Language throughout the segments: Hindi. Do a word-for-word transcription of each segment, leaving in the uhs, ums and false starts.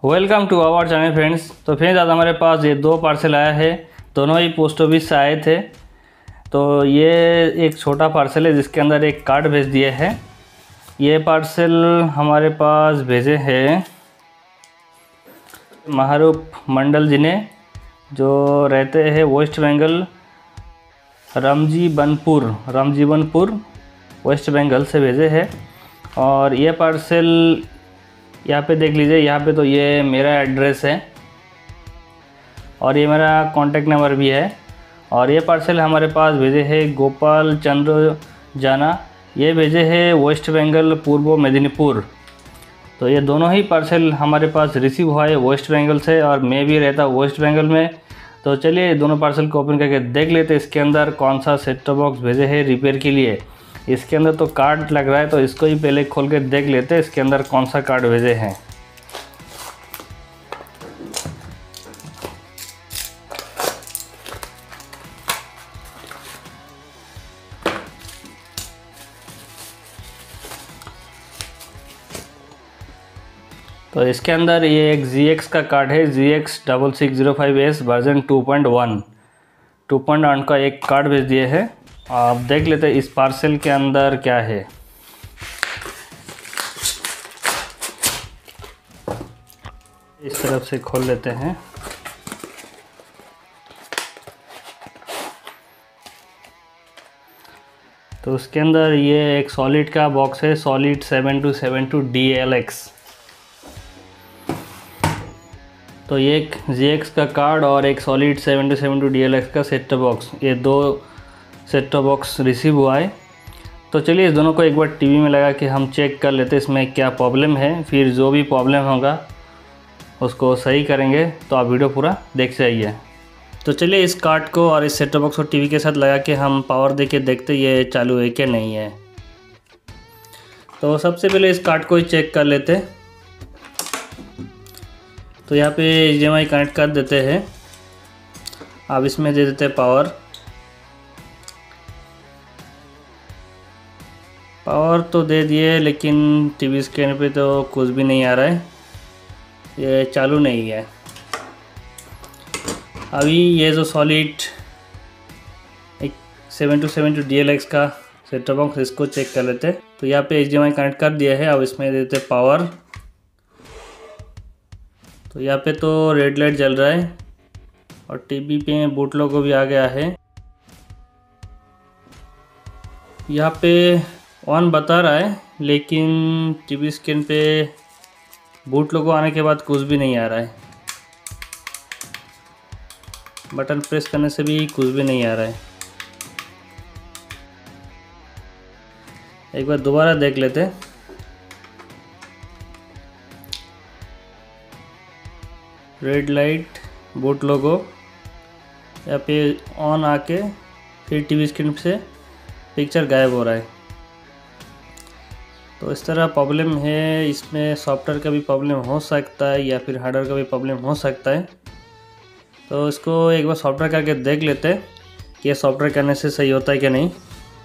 Welcome to our channel friends. तो फ्रेंड्स आज हमारे पास ये दो पार्सल आया है, दोनों ही पोस्ट ऑफिस से आए थे। तो ये एक छोटा पार्सल है जिसके अंदर एक कार्ड भेज दिए हैं। ये पार्सल हमारे पास भेजे हैं महारूप मंडल जी ने, जो रहते हैं वेस्ट बंगाल रामजीवनपुर रामजीवनपुर वेस्ट बंगाल से भेजे हैं। और ये पार्सल यहाँ पे देख लीजिए, यहाँ पे तो ये मेरा एड्रेस है और ये मेरा कॉन्टैक्ट नंबर भी है। और ये पार्सल हमारे पास भेजे हैं गोपाल चंद्र जाना, ये भेजे हैं वेस्ट बंगाल पूर्व मेदिनीपुर। तो ये दोनों ही पार्सल हमारे पास रिसीव हुआ है वेस्ट बंगाल से, और मैं भी रहता हूँ वेस्ट बंगाल में। तो चलिए दोनों पार्सल को ओपन करके देख लेते हैं इसके अंदर कौन सा सेट टॉप बॉक्स भेजे हैं रिपेयर के लिए। इसके अंदर तो कार्ड लग रहा है, तो इसको ही पहले खोल के देख लेते हैं इसके अंदर कौन सा कार्ड भेजे हैं। तो इसके अंदर ये एक जी एक्स का कार्ड है, G X double six zero five S version two point one two point one का एक कार्ड भेज दिए है। आप देख लेते हैं इस पार्सल के अंदर क्या है। इस तरफ से खोल लेते हैं। तो उसके अंदर ये एक सॉलिड का बॉक्स है, Solid seven two seven two D L X. तो ये एक जी एक्स का कार्ड और एक Solid seven two seven two D L X का सेट टॉप बॉक्स, ये दो सेट टॉप बॉक्स रिसीव हुआ है। तो चलिए इस दोनों को एक बार टीवी में लगा के हम चेक कर लेते हैं इसमें क्या प्रॉब्लम है, फिर जो भी प्रॉब्लम होगा उसको सही करेंगे। तो आप वीडियो पूरा देख जाइए। तो चलिए इस कार्ड को और इस सेट टॉप बॉक्स को टीवी के साथ लगा के हम पावर दे के देखते ये चालू है कि नहीं है। तो सबसे पहले इस कार्ड को ही चेक कर लेते। तो यहाँ पे H D M I connect कर देते हैं। अब इसमें दे देते हैं पावर। पावर तो दे दिए, लेकिन टीवी स्क्रीन पे तो कुछ भी नहीं आ रहा है, ये चालू नहीं है। अभी ये जो सॉलिड एक seven two seven two D L X का सेट टॉप बॉक्स, इसको चेक कर लेते हैं। तो यहाँ पे H D M I connect कर दिया है। अब इसमें देते पावर। तो यहाँ पे तो रेड लाइट जल रहा है और टीवी पे बूट लोगो भी आ गया है। यहाँ पे ऑन बता रहा है, लेकिन टीवी स्क्रीन पे बूट लोगो आने के बाद कुछ भी नहीं आ रहा है। बटन प्रेस करने से भी कुछ भी नहीं आ रहा है। एक बार दोबारा देख लेते हैं। रेड लाइट, बूट लोगो, यहाँ पे ऑन आके फिर टीवी स्क्रीन से पिक्चर गायब हो रहा है। तो इस तरह प्रॉब्लम है। इसमें सॉफ्टवेयर का भी प्रॉब्लम हो सकता है या फिर हार्डवेयर का भी प्रॉब्लम हो सकता है। तो इसको एक बार सॉफ्टवेयर करके देख लेते हैं कि ये सॉफ्टवेयर करने से सही होता है कि नहीं।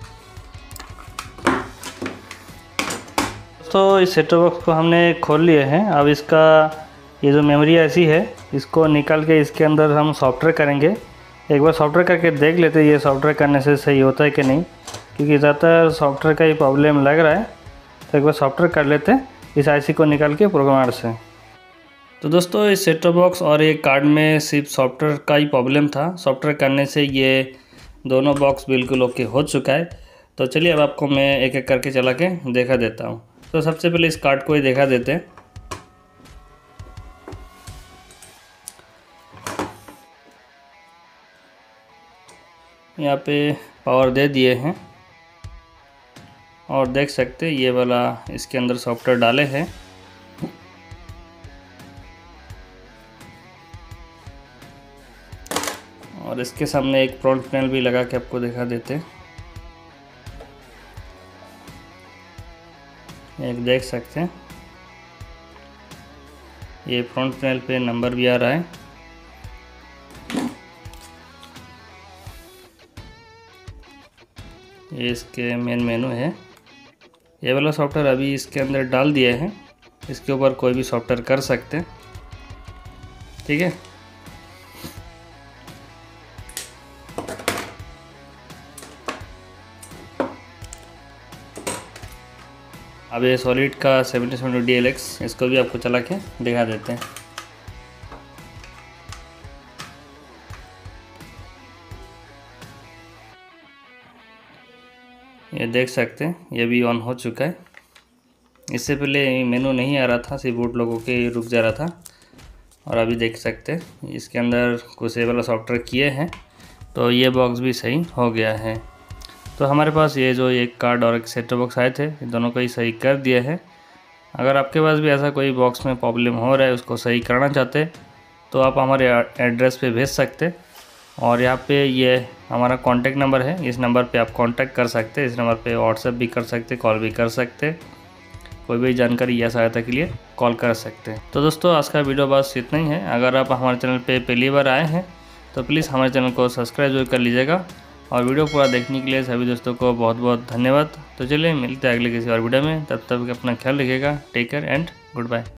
तो इस सेट टॉप बॉक्स को हमने खोल लिए हैं। अब इसका ये जो मेमोरी ऐसी है, इसको निकाल के इसके अंदर हम सॉफ्टवेयर करेंगे। एक बार सॉफ्टवेयर करके देख लेते हैं ये सॉफ्टवेयर करने से सही होता है कि नहीं, क्योंकि ज़्यादातर सॉफ्टवेयर का ही प्रॉब्लम लग रहा है। तो एक बार सॉफ्टवेयर कर लेते हैं इस आईसी को निकाल के प्रोग्रामर से। तो दोस्तों इस सेट टॉप बॉक्स और एक कार्ड में सिर्फ सॉफ्टवेयर का ही प्रॉब्लम था। सॉफ्टवेयर करने से ये दोनों बॉक्स बिल्कुल ओके हो चुका है। तो चलिए अब आपको मैं एक एक करके चला के देखा देता हूँ। तो सबसे पहले इस कार्ड को ही देखा देते हैं। यहाँ पे पावर दे दिए हैं और देख सकते हैं ये वाला इसके अंदर सॉफ्टवेयर डाले हैं। और इसके सामने एक फ्रंट पैनल भी लगा के आपको दिखा देते हैं। एक देख सकते हैं ये फ्रंट पैनल पे नंबर भी आ रहा है। ये इसके मेन मेनू है। ये वाला सॉफ्टवेयर अभी इसके अंदर डाल दिया है, इसके ऊपर कोई भी सॉफ्टवेयर कर सकते हैं। ठीक है। अब ये सॉलिड का seventy seven D L X, इसको भी आपको चला के दिखा देते हैं। ये देख सकते हैं ये भी ऑन हो चुका है। इससे पहले मेनू नहीं आ रहा था, सिर्फ बूट लोगों के रुक जा रहा था। और अभी देख सकते हैं इसके अंदर कुछ ये वाला सॉफ्टवेयर किए हैं तो ये बॉक्स भी सही हो गया है। तो हमारे पास ये जो एक कार्ड और एक सेट बॉक्स आए थे, ये दोनों को ही सही कर दिया है। अगर आपके पास भी ऐसा कोई बॉक्स में प्रॉब्लम हो रहा है, उसको सही करना चाहते तो आप हमारे एड्रेस पे भेज सकते। और यहाँ पे ये हमारा कॉन्टैक्ट नंबर है, इस नंबर पे आप कांटेक्ट कर सकते हैं। इस नंबर पे व्हाट्सएप भी कर सकते, कॉल भी कर सकते, कोई भी जानकारी या सहायता के लिए कॉल कर सकते हैं। तो दोस्तों आज का वीडियो बस इतना ही है। अगर आप हमारे चैनल पे पहली बार आए हैं तो प्लीज़ हमारे चैनल को सब्सक्राइब जरूर कर लीजिएगा। और वीडियो पूरा देखने के लिए सभी दोस्तों को बहुत बहुत धन्यवाद। तो चलिए मिलते हैं अगले किसी और वीडियो में, तब तक अपना ख्याल रखिएगा। Take care and good bye.